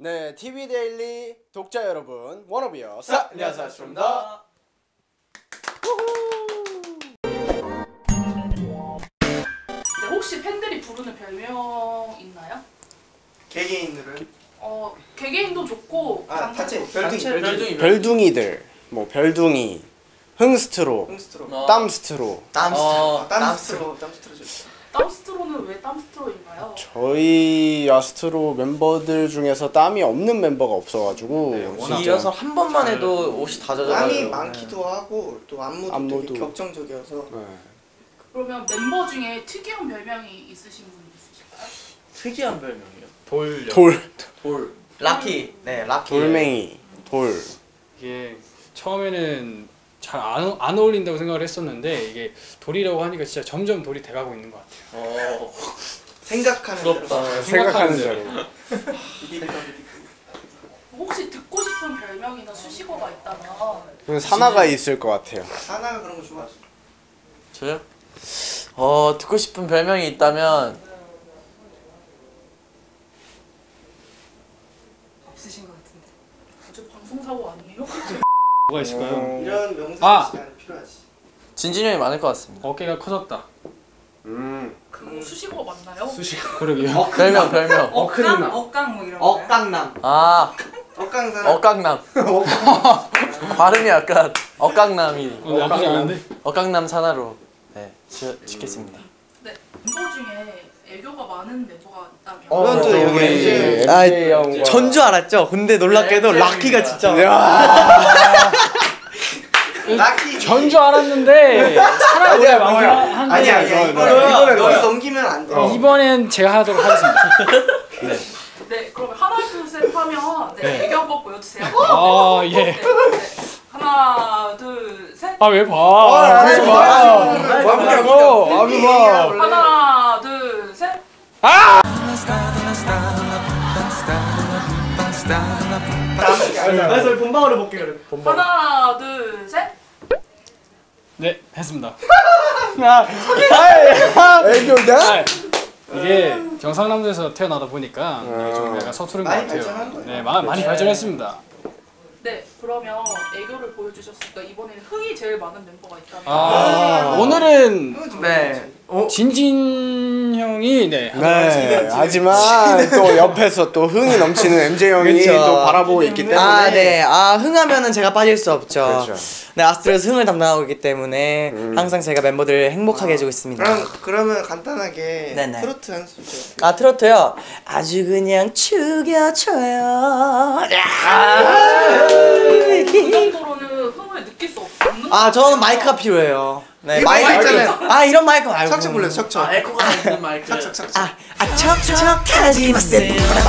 네, TV 데일리 독자 여러분, 워너비요. 안녕하세요, 아스트로입니다. 네, 혹시 팬들이 부르는 별명 있나요? 개개인들은? 개개인도 좋고 단체 별둥이들, 뭐 별둥이, 흥스트로, 땀스트로. 땀스트로 좋죠. 땀스트로는 왜 땀스트로인가요? 저희 아스트로 멤버들 중에서 땀이 없는 멤버가 없어가지고 이어서 한 번만 해도 옷이 다 젖어가지고 땀이 많기도 하고 또 안무도 되게 격정적이어서. 그러면 멤버 중에 특이한 별명이 있으신 분 있으실까요? 특이한 별명이요? 돌, 락키. 네, 락키. 돌멩이, 돌. 이게 처음에는 잘 안 어울린다고 생각을 했었는데 이게 돌이라고 하니까 진짜 점점 돌이 돼가고 있는 것 같아요. 생각하는 대로. 생각하는 대로. 혹시 듣고 싶은 별명이나 수식어가 있다면 사나가 있을 것 같아요. 사나가 그런 거 좋아하죠. 저요? 듣고 싶은 별명이 있다면 없으신 것 같은데. 저 방송사고 아니에요? 뭐가 있을까요? 이런 명사 시간이 필요하지. 진진이 형이 많을 것 같습니다. 어깨가 커졌다. 그거 수식어 맞나요? 그러게요. 별명. 억강 뭐 이런 거. 억강남. 억강사람. 억강남. 발음이 약간 억강남이. 나쁘지 않은데? 억강남 산하로 짓겠습니다. 네, 멤버 중에 애교가 많은 멤버가 있다면 그건 또 여기 MJ 형과 전주 알았죠? 근데 놀랍게도 락키가 진짜. 락키. 전주 알았는데 사람 오래 많긴 한데 아니야. 이거는 여기 넘기면 안 돼. 이번엔 제가 하도록 하겠습니다. 네, 그러면 하나 둘 셋 하면 네. 애교 한번 보여주세요. 예. 네. 하나 둘 셋. 아 왜 봐? 왜 봐? 하나 둘 셋. 그래서 본방으로 볼게 그래. 하나 둘 셋. 네, 했습니다. 애교냐? 이게 경상남도에서 태어나다 보니까 좀 약간 서투른 것 많이 같아요. 발전한 거예요. 네, 많이 발전했습니다. 네, 그러면 애교를 보여주셨으니까 이번에는 흥이 제일 많은 멤버가 있다면 오늘은 네. 진진 형이 네, 하지만 또 옆에서 또 흥이 넘치는 MJ 형이 그쵸. 또 바라보고 있기 때문에 네. 흥하면은 제가 빠질 수 없죠. 그렇죠. 네, 아스트로에서 흥을 담당하고 있기 때문에 항상 제가 멤버들을 행복하게 해주고 있습니다. 그러면 간단하게 네네. 트로트 한 소절. 트로트요? 아주 그냥 죽여줘요. 그 정도로는 흥을 느낄 수 없는 저는 마이크가 필요해요. 네, 이거 마이크 있잖아요. 이런 마이크 말고. 척척 불러요, 척척. 에코가 있는 마이크. 척척. 척척하지 마세요.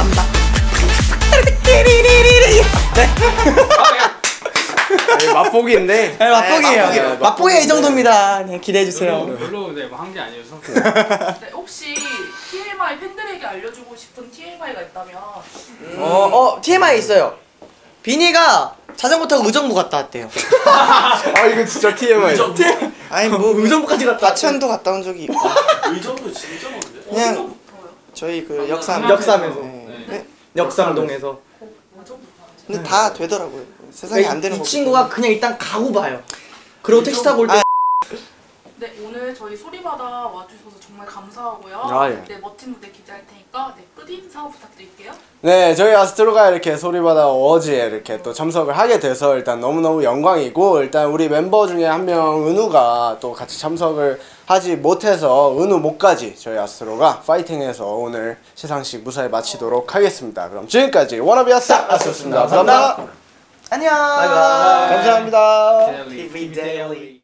맛보기인데. 네, 맛보기예요. 맛보기예요. 맛보기가 이 정도입니다. 그냥 기대해주세요. 별로 한 게 아니어서. 네, 혹시 TMI 팬들에게 알려주고 싶은 TMI가 있다면 TMI 있어요. 비니가 자전거 타고 의정부 갔다 왔대요. 이거 진짜 TMI. 아니 뭐 의정부까지 갔다 과천도 갔다 온 적이 있고. 의정부 진짜 먼데? 그냥 어디서부터요? 저희 그 역삼. 역삼에서. 네. 역삼동에서. 어디서부터? 근데 다 되더라고요. 세상에 안 되는 이 거. 친구가 그냥 일단 가고 봐요. 그리고 택시 타고 올 때. 네, 오늘 저희 소리바다 와주셔서 정말 감사하고요. 예. 네, 멋진 무대 기대할 테니까 끝인사 부탁드릴게요. 네, 저희 아스트로가 이렇게 소리바다 어워즈에 이렇게 또 참석을 하게 돼서 일단 너무너무 영광이고, 일단 우리 멤버 중에 한 명 은우가 또 같이 참석을 하지 못해서 은우 목까지 저희 아스트로가 파이팅해서 오늘 시상식 무사히 마치도록 하겠습니다. 그럼 지금까지 워너비였다 아스트로였습니다. 감사합니다. 안녕. 감사합니다. TV 데일리.